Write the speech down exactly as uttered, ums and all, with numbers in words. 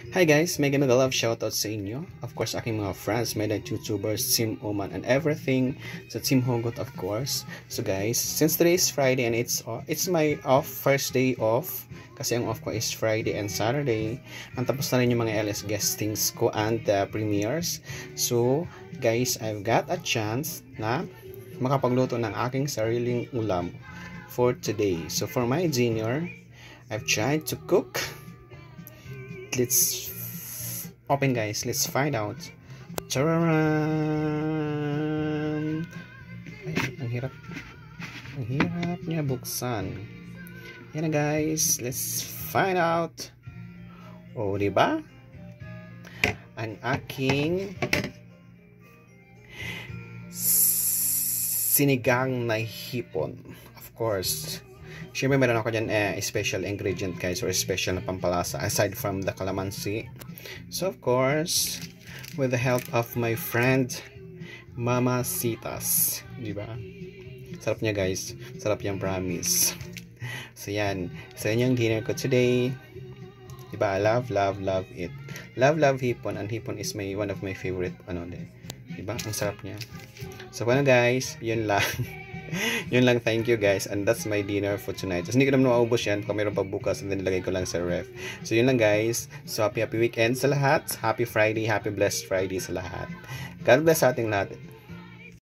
Hi guys, mega mega love shoutout sa inyo. Of course, aking mga friends, may like YouTubers, Team Oman, and everything. Sa Team Hugot, of course. So guys, since today is Friday and it's uh, it's my off, first day off. Kasi ang off ko is Friday and Saturday. Ang tapos na rin yung mga L S guestings ko and uh, premieres. So guys, I've got a chance na makapagluto ng aking sariling ulam for today. So for my dinner, I've tried to cook. Let's open guys, let's find out. Tararam! Ay, ang hirap. Ang hirap niya buksan. Yan na guys, let's find out. O, diba? Ang aking sinigang na hipon. Of course. Siyempre meron ako dyan eh, special ingredient guys or special na pampalasa aside from the calamansi. So of course, with the help of my friend Mama Sitas, di ba? Sarap niya guys, sarap yung promise. So yan, sa inyong dinner ko today, di ba? Love, love, love it. Love, love hipon, and hipon is my one of my favorite ano din. Di ba? Ang sarap niya. So ano guys, yun lang. Yun lang, thank you guys, and that's my dinner for tonight. Tapos hindi ko naman maubos yan, baka mayroon pa bukas and then nilagay ko lang sa ref. So yun lang guys, so happy happy weekend sa lahat, happy Friday, happy blessed Friday sa lahat. God bless sa ating lahat.